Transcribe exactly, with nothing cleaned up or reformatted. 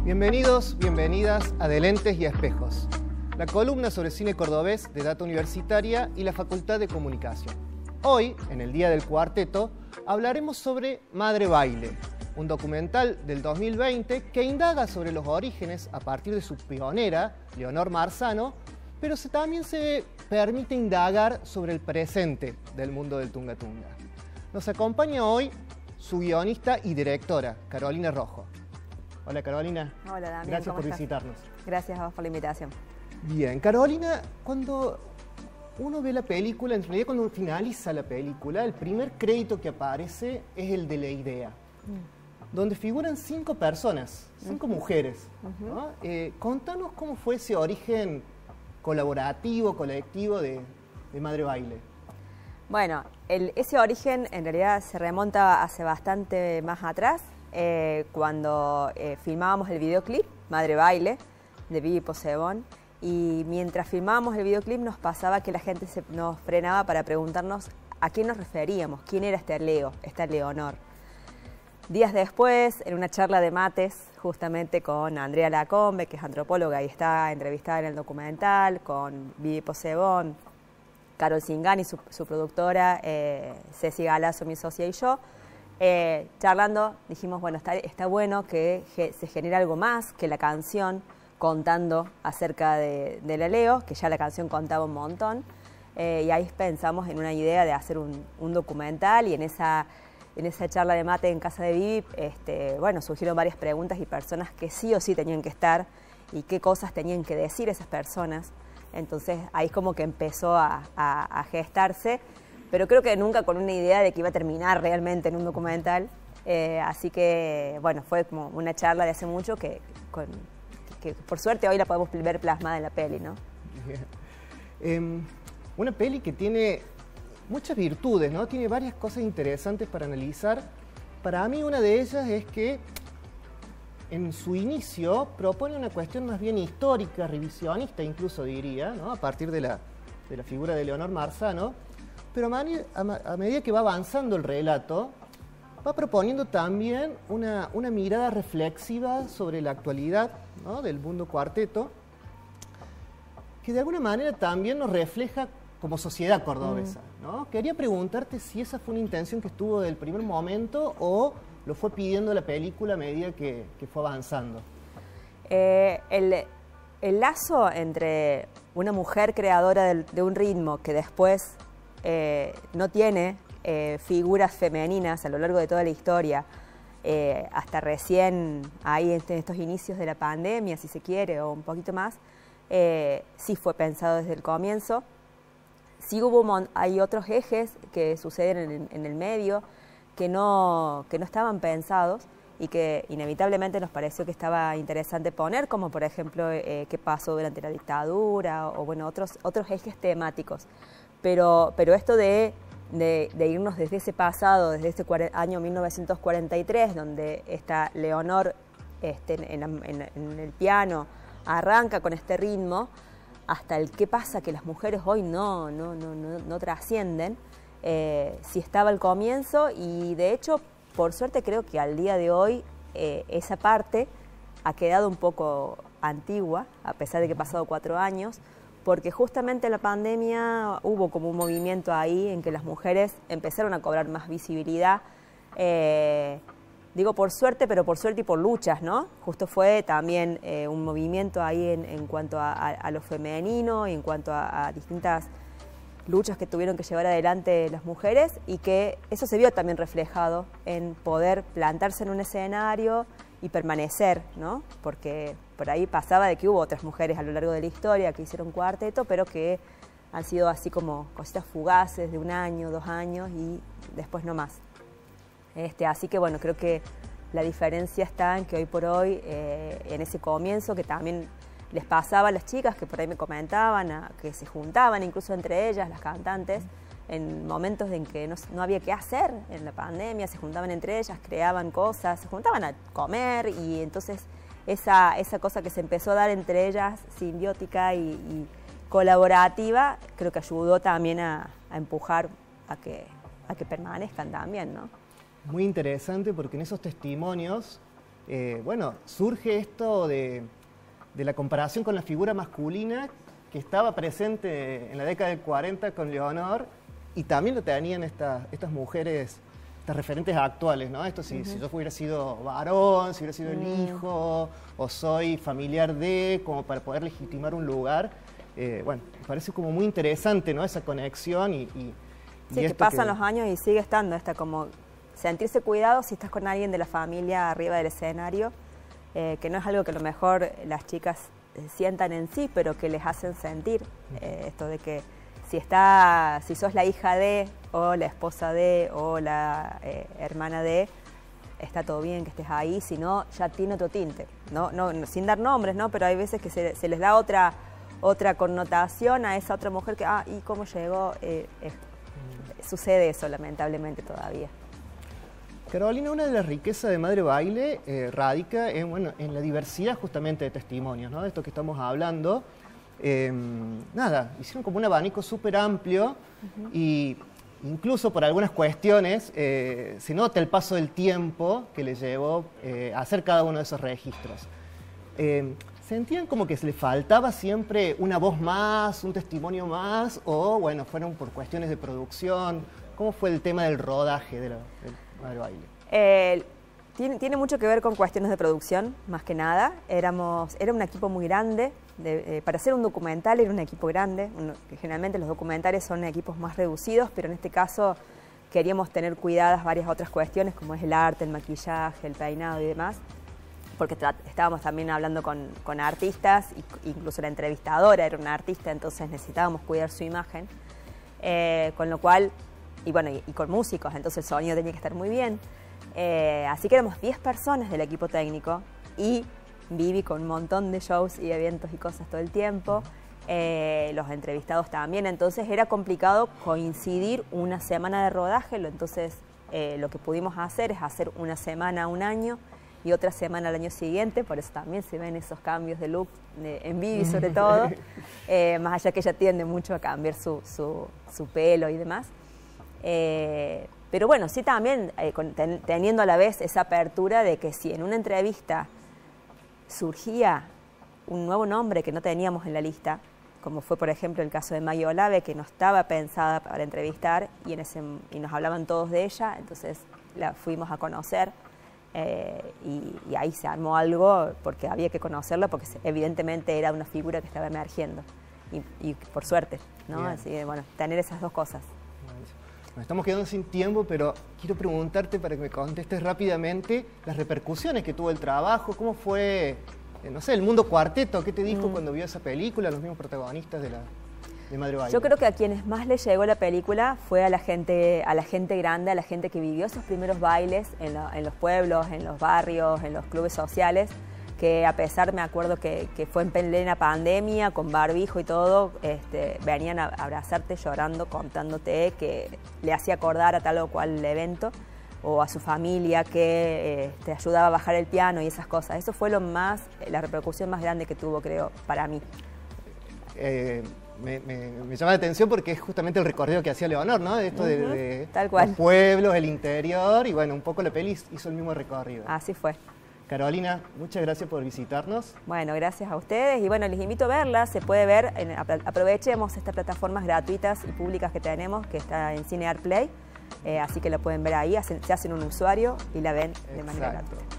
Bienvenidos, bienvenidas a De Lentes y a Espejos, la columna sobre cine cordobés de Data Universitaria y la Facultad de Comunicación. Hoy, en el Día del Cuarteto, hablaremos sobre Madre Baile, un documental del dos mil veinte que indaga sobre los orígenes a partir de su pionera, Leonor Marzano, pero se, también se permite indagar sobre el presente del mundo del Tunga Tunga. Nos acompaña hoy su guionista y directora, Carolina Rojo. Hola Carolina. Hola Damián, gracias por estás? visitarnos. Gracias a vos por la invitación. Bien, Carolina, cuando uno ve la película, en realidad cuando finaliza la película, el primer crédito que aparece es el de la idea, mm. donde figuran cinco personas, cinco uh-huh. mujeres. Uh-huh. ¿no? eh, contanos cómo fue ese origen colaborativo, colectivo de, de Madre Baile. Bueno, el, ese origen en realidad se remonta hace bastante más atrás, eh, cuando eh, filmábamos el videoclip Madre Baile de Vivi Posebón, y mientras filmábamos el videoclip nos pasaba que la gente se, nos frenaba para preguntarnos a quién nos referíamos, quién era este Leo, esta Leonor. Días después, en una charla de mates, justamente con Andrea Lacombe, que es antropóloga y está entrevistada en el documental, con Vivi Posebón, Carol Singani, su, su productora, eh, Ceci Galazo, mi socia, y yo, eh, charlando, dijimos, bueno, está, está bueno que ge, se genere algo más que la canción contando acerca de, de la Leo, que ya la canción contaba un montón, eh, y ahí pensamos en una idea de hacer un, un documental, y en esa, en esa charla de mate en casa de Vivi, este, bueno, surgieron varias preguntas y personas que sí o sí tenían que estar, y qué cosas tenían que decir esas personas. Entonces ahí es como que empezó a, a, a gestarse, pero creo que nunca con una idea de que iba a terminar realmente en un documental, eh, así que bueno, fue como una charla de hace mucho que, con, que por suerte hoy la podemos ver plasmada en la peli, ¿no? Yeah. Um, una peli que tiene muchas virtudes, ¿no? Tiene varias cosas interesantes para analizar. Para mí una de ellas es que en su inicio propone una cuestión más bien histórica, revisionista incluso diría, ¿no? A partir de la, de la figura de Leonor Marzano, pero a, a, a medida que va avanzando el relato, va proponiendo también una, una mirada reflexiva sobre la actualidad, ¿no? del mundo cuarteto, que de alguna manera también nos refleja como sociedad cordobesa, ¿no? Quería preguntarte si esa fue una intención que estuvo desde el primer momento o lo fue pidiendo la película a medida que, que fue avanzando. Eh, el, el lazo entre una mujer creadora de, de un ritmo que después eh, no tiene eh, figuras femeninas a lo largo de toda la historia, eh, hasta recién ahí en estos inicios de la pandemia, si se quiere, o un poquito más, eh, sí fue pensado desde el comienzo. Sí hubo, hay otros ejes que suceden en, en el medio, que no, que no estaban pensados y que inevitablemente nos pareció que estaba interesante poner, como por ejemplo eh, qué pasó durante la dictadura o bueno, otros, otros ejes temáticos. Pero, pero esto de, de, de irnos desde ese pasado, desde este año mil novecientos cuarenta y tres, donde esta Leonor este, en, en, en el piano arranca con este ritmo, hasta el qué pasa que las mujeres hoy no, no, no, no, no trascienden, Eh, sí estaba al comienzo, y de hecho por suerte creo que al día de hoy eh, esa parte ha quedado un poco antigua, a pesar de que han pasado cuatro años, porque justamente en la pandemia hubo como un movimiento ahí en que las mujeres empezaron a cobrar más visibilidad, eh, digo por suerte, pero por suerte y por luchas, ¿no? Justo fue también eh, un movimiento ahí en, en cuanto a, a, a lo femenino y en cuanto a, a distintas luchas que tuvieron que llevar adelante las mujeres, y que eso se vio también reflejado en poder plantarse en un escenario y permanecer, ¿no? Porque por ahí pasaba de que hubo otras mujeres a lo largo de la historia que hicieron cuarteto, pero que han sido así como cositas fugaces de un año, dos años y después no más. Este, así que bueno, creo que la diferencia está en que hoy por hoy, eh, en ese comienzo que también les pasaba a las chicas que por ahí me comentaban, a, que se juntaban incluso entre ellas, las cantantes, en momentos en que no, no había qué hacer en la pandemia, se juntaban entre ellas, creaban cosas, se juntaban a comer, y entonces esa, esa cosa que se empezó a dar entre ellas, simbiótica y, y colaborativa, creo que ayudó también a, a empujar a que, a que permanezcan también, ¿no? Muy interesante, porque en esos testimonios eh, bueno, surge esto de, de la comparación con la figura masculina que estaba presente en la década del cuarenta con Leonor y también lo tenían estas, estas mujeres, estas referentes actuales, ¿no? Esto si, uh-huh. si yo hubiera sido varón, si hubiera sido uh-huh. el hijo, o soy familiar de, como para poder legitimar un lugar. Eh, bueno, me parece como muy interesante, ¿no? Esa conexión y... y sí, y que pasan que... los años y sigue estando esta como sentirse cuidado si estás con alguien de la familia arriba del escenario, eh, que no es algo que a lo mejor las chicas sientan en sí, pero que les hacen sentir eh, esto de que si está, si sos la hija de, o la esposa de, o la eh, hermana de, está todo bien que estés ahí, si no, ya tiene otro tinte, ¿no? No, no, sin dar nombres, ¿no? Pero hay veces que se, se les da otra, otra connotación a esa otra mujer que, ah, ¿y cómo llegó? Eh, eh, sucede eso, lamentablemente, todavía. Carolina, una de las riquezas de Madre Baile eh, radica en, bueno, en la diversidad justamente de testimonios, ¿no? De esto que estamos hablando. Eh, nada, hicieron como un abanico súper amplio uh-huh. y incluso por algunas cuestiones eh, se nota el paso del tiempo que le llevó eh, a hacer cada uno de esos registros. Eh, ¿Sentían como que se les faltaba siempre una voz más, un testimonio más? O, bueno, fueron por cuestiones de producción. ¿Cómo fue el tema del rodaje de la, del Madre Baile? Eh, tiene, tiene mucho que ver con cuestiones de producción, más que nada. Éramos, era un equipo muy grande. De, eh, para hacer un documental era un equipo grande. Uno, que generalmente los documentales son equipos más reducidos, pero en este caso queríamos tener cuidadas varias otras cuestiones, como es el arte, el maquillaje, el peinado y demás. Porque estábamos también hablando con, con artistas, y, incluso la entrevistadora era una artista, entonces necesitábamos cuidar su imagen. Eh, con lo cual, y bueno, y, y con músicos, entonces el sonido tenía que estar muy bien. Eh, así que éramos diez personas del equipo técnico y Vivi con un montón de shows y eventos y cosas todo el tiempo. Eh, los entrevistados también, entonces era complicado coincidir una semana de rodaje, entonces eh, lo que pudimos hacer es hacer una semana un año y otra semana al año siguiente, por eso también se ven esos cambios de look de, en Vivi sobre todo, eh, más allá que ella tiende mucho a cambiar su, su, su pelo y demás. Eh, pero bueno, sí también eh, con, ten, teniendo a la vez esa apertura de que si en una entrevista surgía un nuevo nombre que no teníamos en la lista, como fue por ejemplo el caso de Maggie Olave, que no estaba pensada para entrevistar y, en ese, y nos hablaban todos de ella, entonces la fuimos a conocer. Eh, y, y ahí se armó algo porque había que conocerla porque evidentemente era una figura que estaba emergiendo y, y por suerte, ¿no? Bien. Así que bueno, tener esas dos cosas. Nos estamos quedando sin tiempo, pero quiero preguntarte para que me contestes rápidamente las repercusiones que tuvo el trabajo, cómo fue, eh, no sé, el mundo cuarteto, ¿qué te dijo mm. cuando vio esa película, los mismos protagonistas de la... de Madre Baile? Yo creo que a quienes más les llegó la película fue a la gente, a la gente grande, a la gente que vivió esos primeros bailes en, la, en los pueblos, en los barrios, en los clubes sociales, que a pesar, me acuerdo que, que fue en plena pandemia, con barbijo y todo, este, venían a abrazarte llorando, contándote que le hacía acordar a tal o cual evento, o a su familia que eh, te ayudaba a bajar el piano y esas cosas. Eso fue lo más, la repercusión más grande que tuvo, creo, para mí. Eh... Me, me, me llama la atención porque es justamente el recorrido que hacía Leonor, ¿no? De esto uh-huh, de, de tal cual. Los pueblos, el interior, y bueno, un poco la peli hizo el mismo recorrido. Así fue. Carolina, muchas gracias por visitarnos. Bueno, gracias a ustedes y bueno, les invito a verla, se puede ver, en, aprovechemos estas plataformas gratuitas y públicas que tenemos, que está en Cinear Play, eh, así que la pueden ver ahí, hacen, se hacen un usuario y la ven de Exacto. manera gratuita.